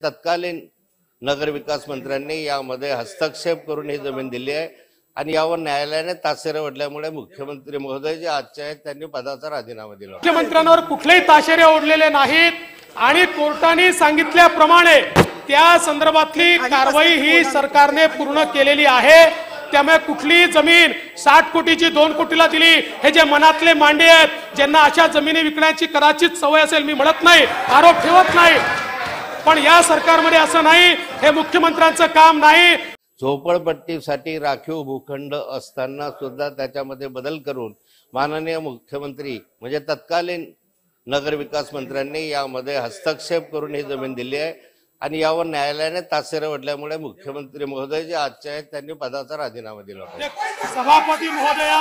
तत्कालीन नगरविकास मंत्र्यांनी यामध्ये हस्तक्षेप करून ही जमीन दिली आहे आणि यावर न्यायालयाने ताशेरे ओढल्यामुळे मुख्यमंत्री महोदय जे आजचे आहेत त्यांनी पदाचा राजीनामा दिला। मुख्यमंत्र्यांवर कुठलेही ताशेरे ओढलेले नाहीत आणि कोर्टाने सांगितल्याप्रमाणे त्या संदर्भातली कारवाई ही सरकारने पूर्ण केलेली आहे। त्यामुळे कुठली जमीन 60 कोटीची 2 कोटीला दिली हे जे मनातले मांडे आहेत, ज्यांना अशा जमिनी विकण्याची कदाचित सवय असेल, मी म्हणत नाही, आरोप ठेवत नाही, पण या सरकारमध्ये असं नाही, हे मुख्यमंत्र्यांचं काम नाही। झोपडपट्टीसाठी राखीव भूखंड असताना सुद्धा त्याच्यामध्ये बदल करून माननीय मुख्यमंत्री म्हणजे तत्कालीन नगरविकास मंत्र्यांनी यामध्ये हस्तक्षेप करून ही जमीन दिली आहे आणि यावर न्यायालयाने ताशेरे ओढल्यामुळे मुख्यमंत्री महोदय जे आजचे आहेत त्यांनी पदाचा राजीनामा दिला। सभापती महोदया,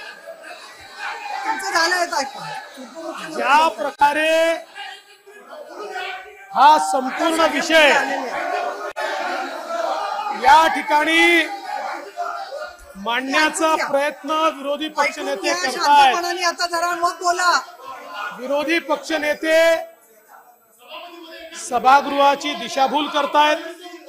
ज्या प्रकारे हा संपूर्ण विषय या ठिकाणी मांडण्याचा प्रयत्न विरोधी पक्षनेते करतायत। विरोधी पक्षनेते सभागृहाची दिशाभूल करतायत।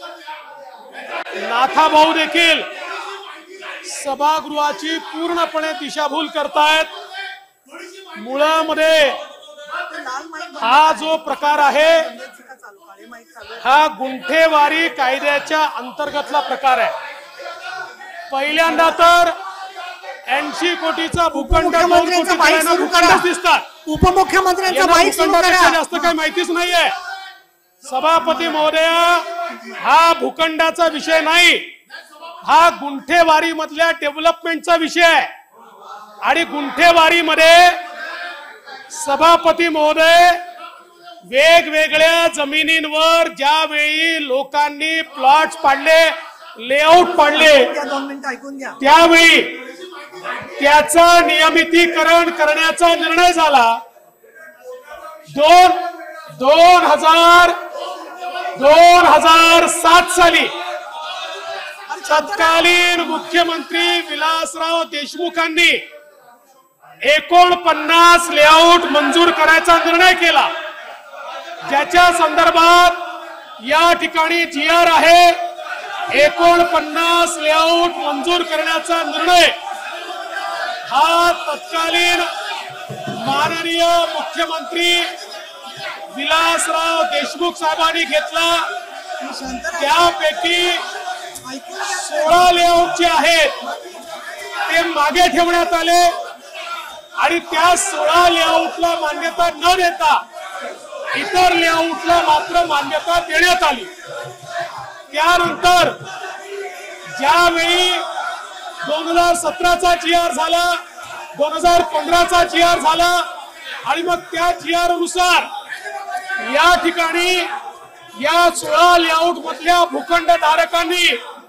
नाथाभाऊ देखील सभागृहाची पूर्णपणे दिशाभूल करतायत। मुळामध्ये हा जो प्रकार आहे हा गुंठेवारी कायद्याच्या अंतर्गतला प्रकार आहे। पहिल्यांदा तर 80 कोटीचा भूखंड 2 कोटी भूखंड दिसतात, उपमुख्यमंत्र्यांचा जास्त काही माहितीच नाहीये। सभापती महोदया, हा भूखंडाचा विषय नाही, हा गुंठेवारी मधल्या डेव्हलपमेंटचा विषय आहे आणि गुंठेवारी मध्ये सभापती महोदय वेगवेगळ्या जमिनींवर ज्यावेळी लोकांनी प्लॉट्स पाडले, लेआउट पाडले, त्यावेळी त्याचं नियमितीकरण करण्याचा निर्णय झाला। 2007 साली तत्कालीन मुख्यमंत्री विलासराव देशमुखांनी 49 लेआउट मंजूर करायचा निर्णय केला, ज्याच्या संदर्भात या ठिकाणी GR आहे। 49 लेआउट मंजूर करण्याचा निर्णय हा तत्कालीन माननीय मुख्यमंत्री विलासराव देशमुख साहेबांनी घेतला। त्यापैकी 16 लेआउट जे आहेत ते मागे ठेवण्यात आले आणि त्या 16 लेआउटला मान्यता न देता इतर लेआउटला मात्र मान्यता देण्यात आली। त्यानंतर ज्यावेळी 2017चा GR झाला, 2015चा GR झाला आणि मग त्या GR अनुसार या ठिकाणी या 16 लेआउट मधल्या भूखंड धारकांनी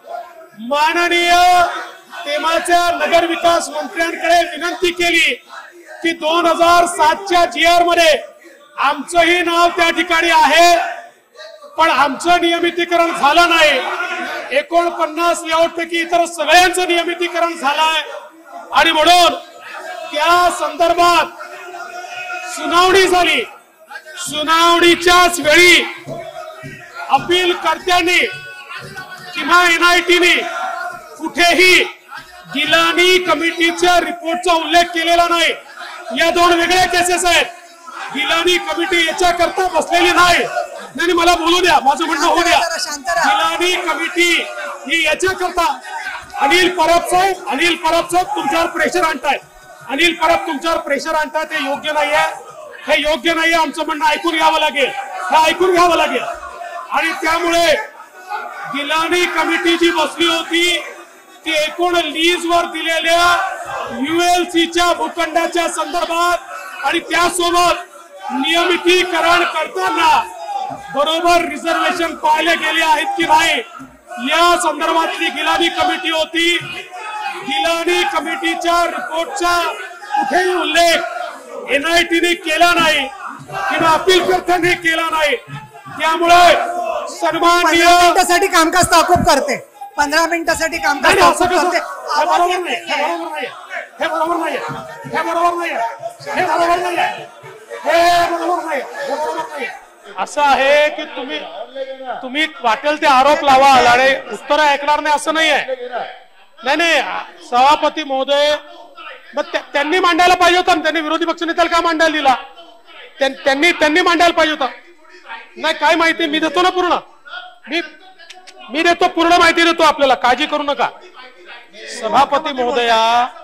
माननीय तेव्हाच्या नगरविकास मंत्र्यांकडे विनंती केली की 2007च्या GR मध्ये आमचंही नाव त्या ठिकाणी आहे, पण आमचं नियमितीकरण झालं नाही। 49 लेआउट पैकी इतर सगळ्यांचं नियमितीकरण झालंय आणि म्हणून त्या संदर्भात सुनावणी झाली। सुनावणीच्याच वेळी अपीलकर्त्यांनी किंवा NITने कुठेही गिलानी कमिटीच्या रिपोर्टचा उल्लेख केलेला नाही। या 2 वेगळ्या केसेस आहेत। गिलानी कमिटी याच्या करता बसलेली नाही, नाही मला बोलू द्या, माझं म्हणणं होऊ द्या। गिलानी कमिटी ही याच्या करता अनिल परब साहेब तुमच्यावर प्रेशर आणतायत, अनिल परब तुमच्यावर प्रेशर आणतायत, हे योग्य नाहीये, हे योग्य नाहीये। आमचं म्हणणं ऐकून घ्यावं लागेल, हे ऐकून घ्यावं लागेल। आणि त्यामुळे गिलानी कमिटी जी बसली होती ती एकूण लीजवर दिलेल्या ULCच्या भूखंडाच्या संदर्भात आणि त्यासोबत नियमितीकरण करताना बरोबर रिझर्वेशन पाळले गेले आहेत की नाही या संदर्भातली गिलानी कमिटी होती। गिलानी कमिटीच्या रिपोर्टचा कुठेही उल्लेख NITने केला नाही किंवा अपीलकर्त्यांनी केला नाही। त्यामुळे सन्माननीय 15 मिनिटांसाठी कामकाज तहकूब करते, 15 मिनिटांसाठी कामकाज तहकूब करते। हे बरोबर नाही, हे बरोबर नाही, हे बरोबर नाही, हे बरोबर नाही, हे बरोबर नाही, हे बरोबर नाही, हे बरोबर नाही। असं आहे की तुम्ही तुम्ही वाटेल ते आरोप लावा आणि उत्तर ऐकणार नाही असं नाही आहे. नाही नाही सभापती महोदय, मग त्यांनी मांडायला पाहिजे होतं. त्यांनी विरोधी पक्षनेत्याला का मांडायला दिला? त्यांनी मांडायला पाहिजे होतं. नाही काय माहिती मी देतो ना पूर्ण, मी देतो पूर्ण माहिती देतो आपल्याला, काळजी करू नका. सभापती महोदया,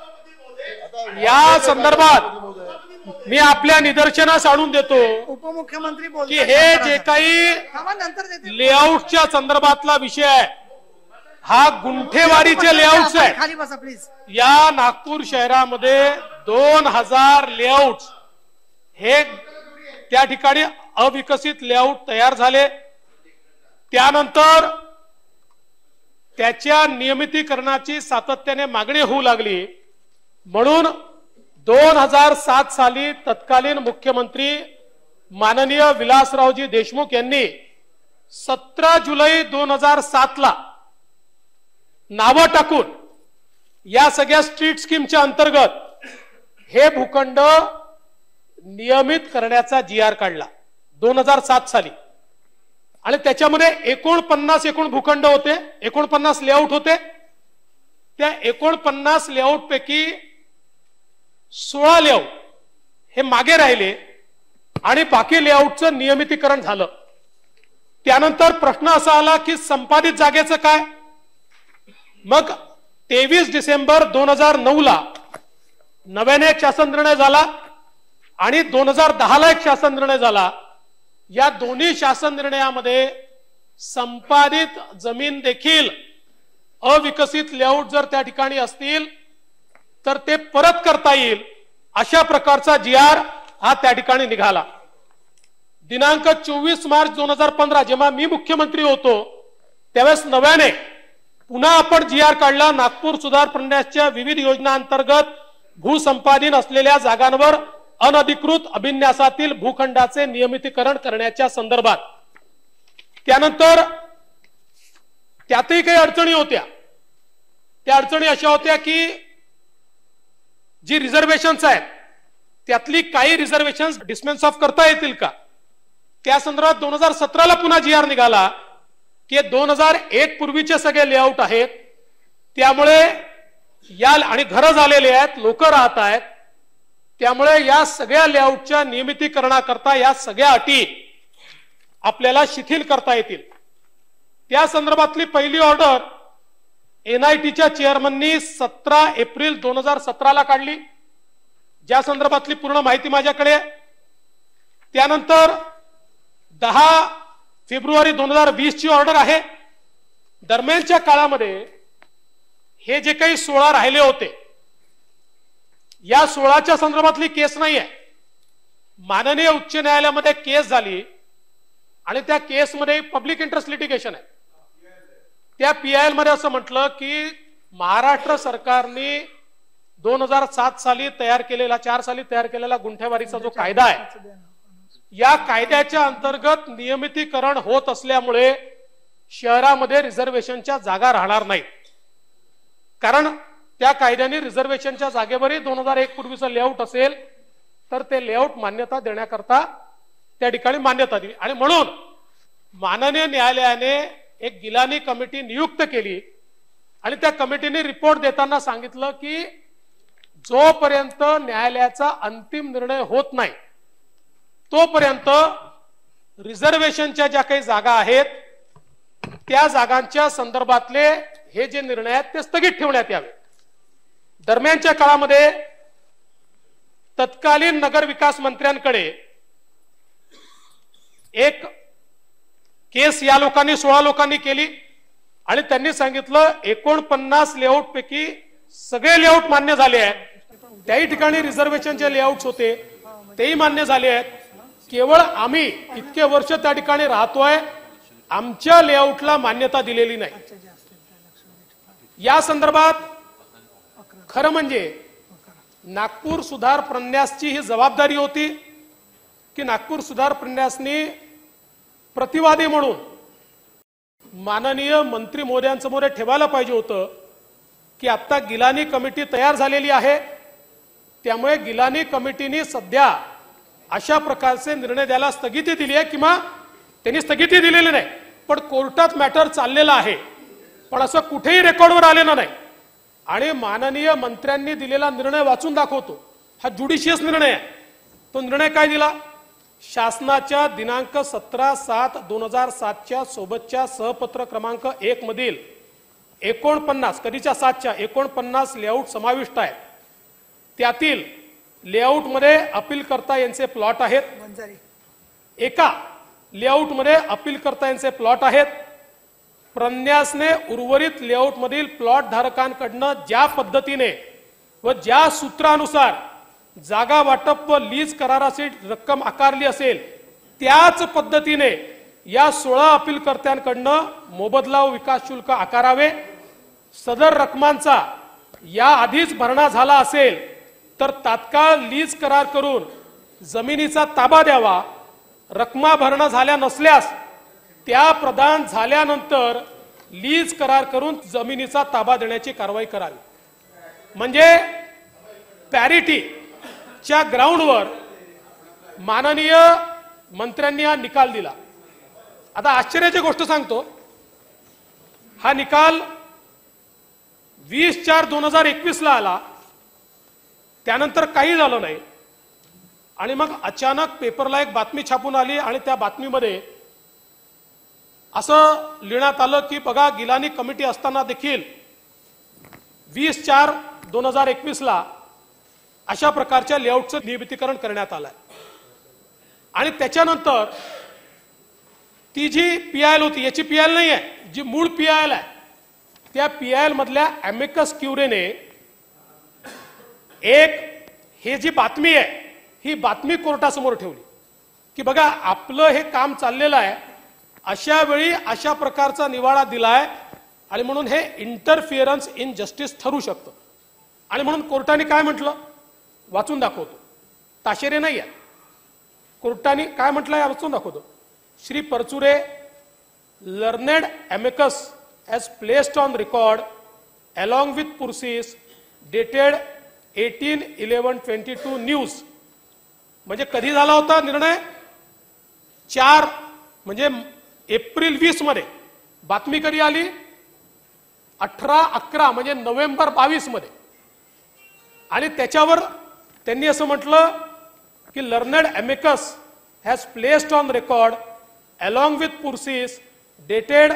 या संदर्भात मी आपल्या निदर्शनास आणून देतो उपमुख्यमंत्री की हे जे काही नंतर देते. लेआउटच्या संदर्भातला विषय आहे हा गुंठेवारीचे लेआउट्स आहे. खाली बसा प्लीज. या नागपूर शहरामध्ये 2000 लेआउट हे त्या ठिकाणी अविकसित लेआउट तयार झाले. त्यानंतर त्याच्या नियमितीकरणाची सातत्याने मागणी होऊ लागली. म्हणून 2007 साली तत्कालीन मुख्यमंत्री माननीय विलासरावजी देशमुख यांनी 17 जुलै 2007 ला नावं टाकून या सगळ्या स्ट्रीट स्कीमच्या अंतर्गत हे भूखंड नियमित करण्याचा GR काढला 2007 साली. आणि त्याच्यामध्ये 49 भूखंड होते, 49 लेआउट होते. त्या 49 लेआउट पैकी 16 लेआउट हे मागे राहिले आणि बाकी लेआउटचं नियमितीकरण झालं. त्यानंतर प्रश्न असा आला की संपादित जागेचं काय? मग 23 डिसेंबर 2009 ला नव्याने एक शासन निर्णय झाला आणि 2010 ला एक शासन निर्णय झाला. या दोन्ही शासन निर्णयामध्ये संपादित जमीन देखील अविकसित लेआउट जर त्या ठिकाणी असतील तर ते परत करता येईल अशा प्रकारचा GR हा त्या ठिकाणी निघाला. दिनांक 24 मार्च 2015 जेव्हा मी मुख्यमंत्री होतो त्यावेळेस नव्याने पुन्हा आपण GR काढला. नागपूर सुधार प्रन्यासच्या विविध योजनांतर्गत भूसंपादन असलेल्या जागांवर अनधिकृत अभिन्यासातील भूखंडाचे नियमितीकरण करण्याच्या संदर्भात. त्यानंतर त्यातही काही अडचणी होत्या. त्या अडचणी अशा होत्या की जी रिझर्वेशन्स आहेत त्यातली काही रिझर्वेशन्स डिस्मेन्स ऑफ करता येतील का? त्या संदर्भात 2017 ला पुन्हा GR निघाला की 2001 पूर्वीचे सगळे लेआउट आहेत त्यामुळे या आणि घरं झालेले आहेत, लोक राहत आहेत, त्यामुळे या सगळ्या लेआउटच्या नियमितीकरणाकरता या सगळ्या अटी आपल्याला शिथिल करता येतील. त्या संदर्भातली पहिली ऑर्डर NITच्या चेअरमननी 17 एप्रिल 2017 ला काढली, ज्या संदर्भातली पूर्ण माहिती माझ्याकडे. त्यानंतर 10 फेब्रुवारी 2020 ची ऑर्डर आहे. दरम्यानच्या काळामध्ये हे जे काही 16 राहिले होते या 16च्या संदर्भातली केस नाही आहे. माननीय उच्च न्यायालयामध्ये केस झाली आणि त्या केसमध्ये पब्लिक इंटरेस्ट लिटिगेशन आहे. त्या PIL मध्ये असं म्हटलं की महाराष्ट्र सरकारने 2007 साली तयार केलेला 4 साली तयार केलेला गुंठेवारीचा जो कायदा आहे या कायद्याच्या अंतर्गत नियमितीकरण होत असल्यामुळे शहरामध्ये रिझर्वेशनच्या जागा राहणार नाहीत. कारण त्या कायद्याने रिझर्वेशनच्या जागेवरही 2001 पूर्वीचं लेआउट असेल तर ते लेआउट मान्यता देण्याकरता त्या ठिकाणी मान्यता दिली. आणि म्हणून माननीय न्यायालयाने एक गिलानी कमिटी नियुक्त केली आणि त्या कमिटीने रिपोर्ट देताना सांगितलं की जोपर्यंत न्यायालयाचा अंतिम निर्णय होत नाही तोपर्यंत रिझर्वेशनच्या ज्या काही जागा आहेत त्या जागांच्या संदर्भातले हे जे निर्णय आहेत ते स्थगित ठेवण्यात यावे. दरम्यानच्या काळामध्ये तत्कालीन नगर विकास मंत्र्यांकडे एक केस या लोकांनी 16 लोकांनी केली आणि त्यांनी सांगितलं 49 लेआउट पैकी सगळे लेआउट मान्य झाले आहेत. त्याही ठिकाणी रिझर्वेशनचे लेआउट्स होते तेही मान्य झाले आहेत. केवळ आम्ही इतके वर्ष त्या ठिकाणी राहतोय, आमच्या लेआउटला मान्यता दिलेली नाही. या संदर्भात खरं म्हणजे नागपूर सुधार प्रन्यासची ही जबाबदारी होती की नागपूर सुधार प्रन्यासने प्रतिवादी म्हणून माननीय मंत्री महोदयांसमोर ठेवायला पाहिजे होतं की आता गिलानी कमिटी तयार झालेली आहे, त्यामुळे गिलानी कमिटीने सध्या अशा प्रकारचे निर्णय द्यायला स्थगिती दिली आहे किंवा त्यांनी स्थगिती दिलेली नाही, पण कोर्टात मॅटर चाललेला आहे, पण असं कुठेही रेकॉर्डवर आलेलं नाही. आणि माननीय मंत्र्यांनी दिलेला निर्णय वाचून दाखवतो. हा ज्युडिशियस निर्णय आहे. तो निर्णय काय दिला? शासनाच्या दिनांक 17/7/2007 सोबतच्या सहपत्र क्रमांक 1 मधील 49 कधीच्या 7च्या 49 लेआउट समाविष्ट आहेत. त्यातील लेआउटमध्ये अपीलकर्ता यांचे प्लॉट आहेत. एका लेआउटमध्ये अपीलकर्ता यांचे प्लॉट आहेत. प्रन्यासने उर्वरित लेआउट मधील प्लॉट धारकांकडनं ज्या पद्धतीने व ज्या सूत्रानुसार जागा वाटप व लीज कराराची रक्कम आकारली असेल त्याच पद्धतीने या 16 अपीलकर्त्यांकडनं मोबदला व विकास शुल्क आकारावे. सदर रकमांचा या आधीच भरणा झाला असेल तर तात्काळ लीज करार करून जमिनीचा ताबा द्यावा. रकमा भरणा झाल्या नसल्यास त्या प्रदान झाल्यानंतर लीज करार करून जमिनीचा ताबा देण्याची कारवाई करावी. म्हणजे पॅरिटीच्या ग्राउंडवर माननीय मंत्र्यांनी हा निकाल दिला. आता आश्चर्याची गोष्ट सांगतो, हा निकाल 20/4/2021 ला आला. त्यानंतर काही झालं नाही आणि मग अचानक पेपरला एक बातमी छापून आली आणि त्या बातमीमध्ये असं लिहिण्यात आलं की बघा, गिलानी कमिटी असताना देखील 20/4/2021 ला अशा प्रकारच्या लेआउटचं नियमितीकरण करण्यात आलंय. आणि त्याच्यानंतर ती जी पीआयएल होती, याची पीआयएल नाही आहे, जी मूळ पीआयएल आहे, त्या पीआयएल मधल्या अमिकस क्युरेने ही जी बातमी आहे ही बातमी कोर्टासमोर ठेवली की बघा, आपलं हे काम चाललेलं आहे, अशा वेळी अशा प्रकारचा निवाडा दिलाय आणि म्हणून हे इंटरफिअरन्स इन जस्टिस ठरू शकतं. आणि म्हणून कोर्टाने काय म्हटलं वाचून दाखवतो, ताशेरे नाही आहे. कोर्टाने काय म्हटलंय वाचून दाखवतो. Shri Parchure, learned amicus has placed on record along with Pursis dated 18/11/22 news. म्हणजे कधी झाला होता निर्णय? 4 म्हणजे एप्रिल 20 मध्ये. बातमी कधी आली? 18/11 म्हणजे नोव्हेंबर 22 मध्ये. आणि त्याच्यावर त्यांनी असं म्हटलं की learned amicus has placed on record along with pursis dated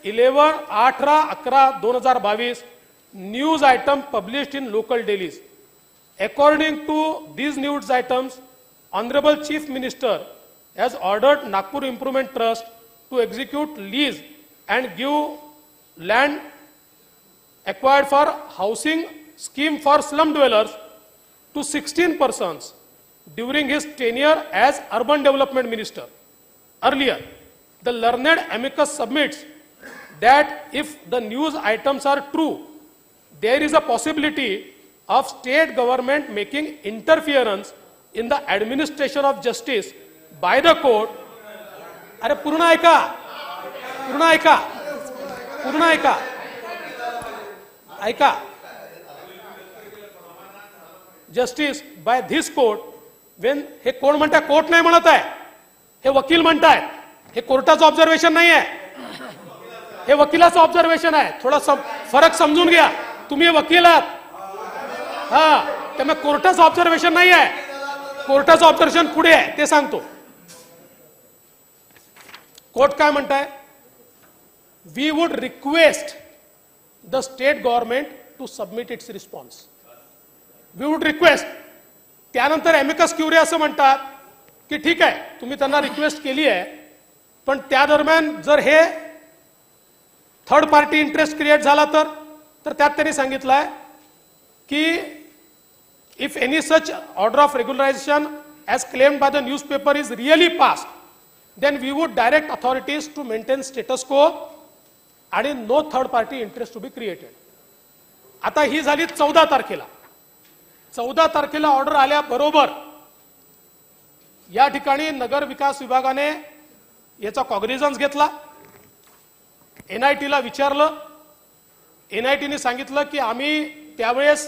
18/11/2022 news item published in local dailies. According to these news items, Honorable Chief Minister has ordered Nagpur Improvement Trust to execute lease and give land acquired for housing scheme for slum dwellers to 16 persons during his tenure as Urban Development Minister. Earlier, the learned amicus submits that if the news items are true, there is a possibility of state government making interference in the administration of justice by the court. अरे पूर्ण ऐका, पूर्ण ऐका, पूर्ण ऐका, ऐका. Justice by this court when, हे कोण म्हणताय? कोर्ट नाही म्हणत आहे, हे वकील म्हणताय. हे कोर्टाचं ऑब्झर्वेशन नाही आहे, हे वकिलाचं ऑब्झर्वेशन आहे. थोडा फरक समजून घ्या. तुम्ही वकील आहात, हा, त्यामुळे कोर्टाचं ऑब्झर्वेशन नाही आहे. कोर्टाचं ऑब्झर्वेशन पुढे आहे, ते सांगतो. कोर्ट काय म्हणताय? We would request the state government to submit its response. We would request. त्यानंतर एमिकस क्युरे असं म्हणतात की ठीक आहे, तुम्ही त्यांना रिक्वेस्ट केली आहे, पण त्या दरम्यान जर हे थर्ड पार्टी इंटरेस्ट क्रिएट झाला तर त्यात त्यांनी सांगितलंय की if any such order of regularization as claimed by the newspaper is really passed, then we would direct authorities to maintain status quo and no third party interest to be created. आता ही झाली 14 तारखेला. 14 तारखेला order आल्या बरोबर या ठिकाणी नगर विकास विभागाने याचा कॉग्निझन्स घेतला. एनआयटीला विचारलं. एनआयटीने सांगितलं की आम्ही त्यावेळेस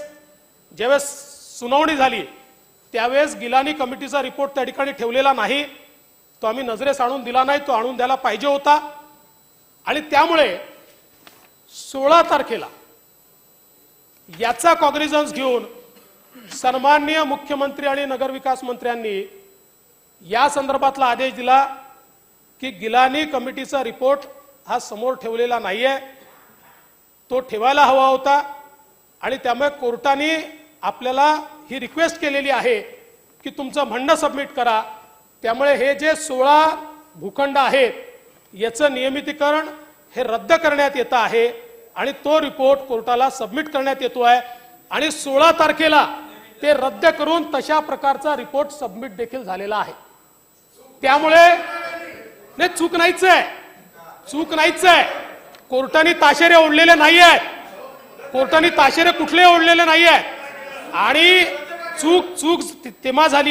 ज्यावेळेस सुनावणी झाली त्यावेळेस गिलानी कमिटीचा रिपोर्ट त्या ठिकाणी ठेवलेला नाही तो आम्ही नजरेस आणून दिला नाही, तो आणून द्यायला पाहिजे होता. आणि त्यामुळे 16 तारखेला याचा कॉग्निझन्स घेऊन सन्माननीय मुख्यमंत्री आणि नगरविकास मंत्र्यांनी या संदर्भातला आदेश दिला की गिलानी कमिटीचा रिपोर्ट हा समोर ठेवलेला नाहीये, तो ठेवायला हवा होता. आणि त्यामुळे कोर्टाने आपल्याला ही रिक्वेस्ट केलेली आहे की तुमचं म्हणणं सबमिट करा. त्यामुळे हे जे 16 भूखंड आहेत याचं नियमितीकरण हे रद्द करण्यात येतं आहे आणि तो रिपोर्ट कोर्टाला सबमिट करण्यात येतो आहे. आणि 16 तारखेला ते रद्द करून तशा प्रकारचा रिपोर्ट सबमिट देखील झालेला आहे. त्यामुळे नाही, चूक नाहीच आहे, चूक नाहीच आहे. कोर्टाने ताशेरे ओढलेले नाही आहेत, कोर्टाने ताशेरे कुठले ओढलेले नाही आहेत. आणि चूक तेव्हा झाली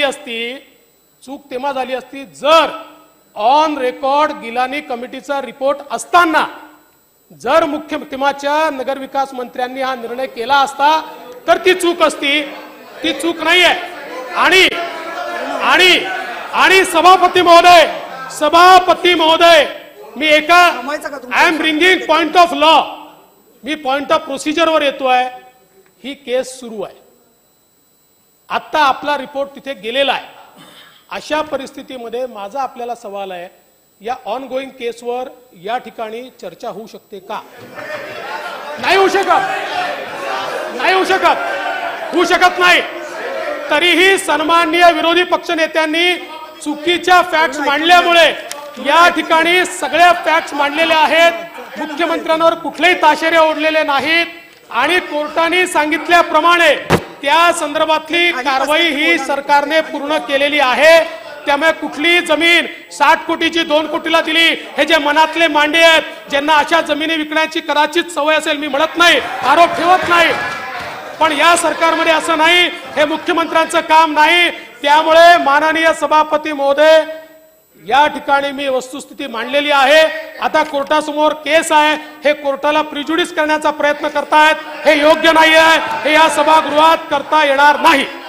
असती जर ऑन रेकॉर्ड गिलानी कमिटीचा रिपोर्ट असताना जर मुख्यमंत्र्यांच्या नगरविकास मंत्र्यांनी हा निर्णय केला असता तर ती चूक असती. ती चूक नाहीये. आणि आणि आणि सभापती महोदय मी I am bringing point of law, मी पॉइंट ऑफ प्रोसिजरवर येतोय. ही केस सुरू आहे, आता आपला रिपोर्ट तिथे गेलेला आहे. अशा परिस्थितीमध्ये माझा आपल्याला सवाल आहे, या ऑनगोईंग केसवर या ठिकाणी चर्चा होऊ शकते का? नाही होऊ शकत नाही. तरीही सन्माननीय विरोधी पक्षनेत्यांनी चुकीच्या फॅक्ट्स मांडल्यामुळे या ठिकाणी सगळ्या फॅक्ट्स मांडलेल्या आहेत. मुख्यमंत्र्यांवर कुठलेही ताशेरे ओढलेले नाहीत आणि कोर्टाने सांगितल्याप्रमाणे त्या संदर्भातली कारवाई ही सरकारने पूर्ण केलेली आहे. त्यामुळे कुठली जमीन 60 कोटीची 2 कोटीला दिली हे जे मनातले मांडे आहेत, ज्यांना अशा जमिनी विकण्याची कदाचित सवय असेल, मी म्हणत नाही, आरोप ठेवत नाही, पण या सरकारमध्ये असं नाही, हे मुख्यमंत्र्यांचं काम नाही. त्यामुळे माननीय सभापती महोदय, या ठिकाणी मी वस्तुस्थिती मांडलेली आहे. आता कोर्टासमोर केस आहे, हे कोर्टाला प्रिजुडिस करण्याचा प्रयत्न करतायत, हे योग्य नाही आहे, हे या सभागृहात करता येणार नाही.